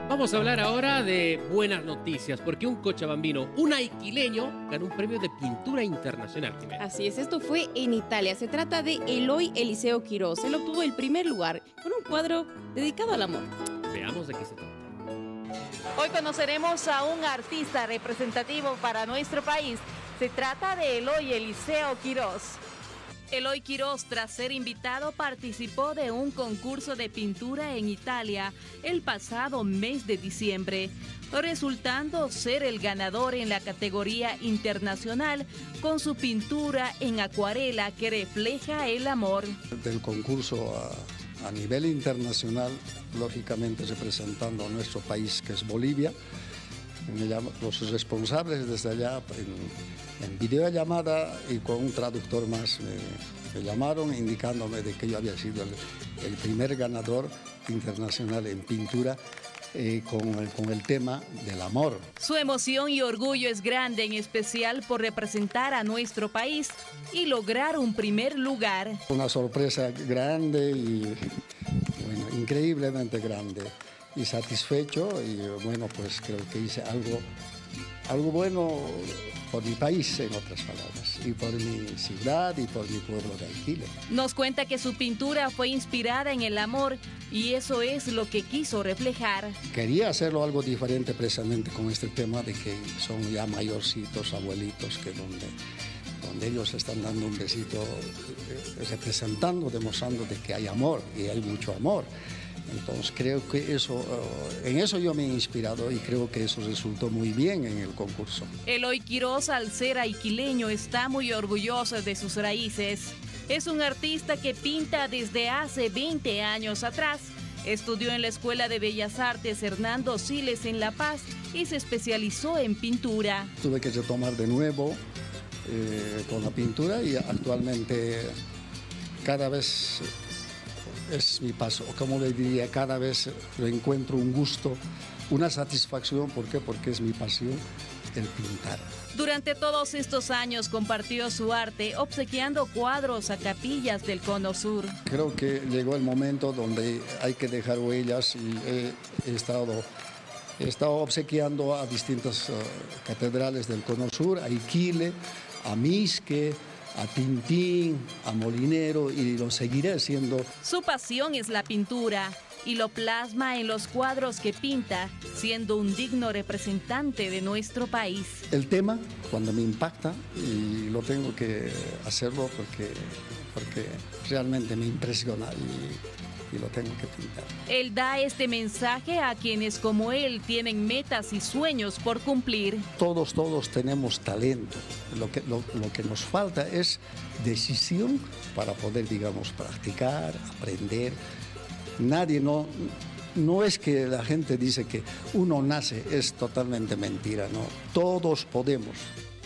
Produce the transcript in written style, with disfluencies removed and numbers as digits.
Vamos a hablar ahora de buenas noticias, porque un cochabambino, un aiquileño, ganó un premio de pintura internacional. Jimena. Así es, esto fue en Italia. Se trata de Eloy Eliseo Quirós. Él obtuvo el primer lugar con un cuadro dedicado al amor. Veamos de qué se trata. Hoy conoceremos a un artista representativo para nuestro país. Se trata de Eloy Eliseo Quirós. Eloy Quirós, tras ser invitado, participó de un concurso de pintura en Italia el pasado mes de diciembre, resultando ser el ganador en la categoría internacional con su pintura en acuarela que refleja el amor. Del concurso a nivel internacional, lógicamente representando a nuestro país, que es Bolivia. Los responsables desde allá en videollamada y con un traductor más me llamaron indicándome de que yo había sido el primer ganador internacional en pintura con el tema del amor. Su emoción y orgullo es grande, en especial por representar a nuestro país y lograr un primer lugar. Una sorpresa grande y bueno, increíblemente grande. Y satisfecho, y bueno, pues creo que hice algo bueno por mi país, en otras palabras, y por mi ciudad y por mi pueblo de Aiquile. Nos cuenta que su pintura fue inspirada en el amor y eso es lo que quiso reflejar. Quería hacerlo algo diferente precisamente con este tema de que son ya mayorcitos, abuelitos, que donde ellos están dando un besito, representando, demostrando de que hay amor y hay mucho amor. Entonces creo que en eso yo me he inspirado y creo que eso resultó muy bien en el concurso. Eloy Quirós, al ser aiquileño, está muy orgulloso de sus raíces. Es un artista que pinta desde hace 20 años atrás. Estudió en la Escuela de Bellas Artes Hernando Siles en La Paz y se especializó en pintura. Tuve que retomar de nuevo con la pintura y actualmente cada vez es mi paso, como le diría, cada vez lo encuentro un gusto, una satisfacción. ¿Por qué? Porque es mi pasión el pintar. Durante todos estos años compartió su arte obsequiando cuadros a capillas del Cono Sur. Creo que llegó el momento donde hay que dejar huellas y he estado obsequiando a distintas catedrales del Cono Sur, a Aiquile, a Misque, a Tintín, a Molinero, y lo seguiré haciendo. Su pasión es la pintura y lo plasma en los cuadros que pinta, siendo un digno representante de nuestro país. El tema, cuando me impacta, y lo tengo que hacerlo porque realmente me impresiona y lo tengo que pintar. Él da este mensaje a quienes como él tienen metas y sueños por cumplir. Todos tenemos talento. Lo que nos falta es decisión para poder, digamos, practicar, aprender. Nadie, no es que la gente dice que uno nace, es totalmente mentira, ¿no? Todos podemos.